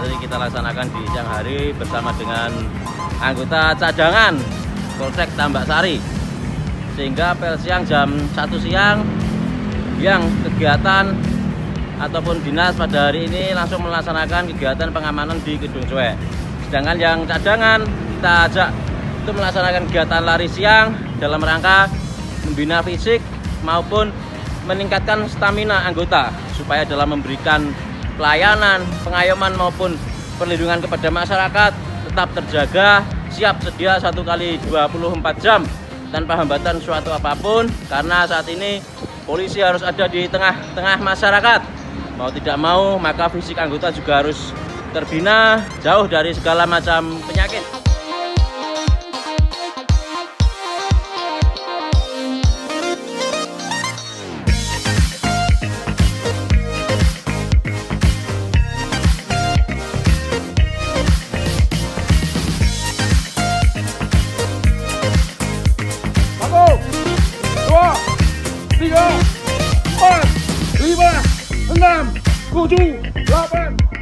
tadi kita laksanakan di siang hari bersama dengan anggota cadangan Polsek Tambak Sari, sehingga apel siang jam 1 siang yang kegiatan ataupun dinas pada hari ini langsung melaksanakan kegiatan pengamanan di Gedung Cuek. Sedangkan yang cadangan kita ajak itu melaksanakan kegiatan lari siang dalam rangka membina fisik maupun meningkatkan stamina anggota supaya dalam memberikan pelayanan, pengayoman maupun perlindungan kepada masyarakat tetap terjaga, siap sedia 1 kali 24 jam tanpa hambatan suatu apapun, karena saat ini polisi harus ada di tengah-tengah masyarakat. Mau tidak mau maka fisik anggota juga harus terbina jauh dari segala macam penyakit. Tiga, 4, 5, 6, 7, 8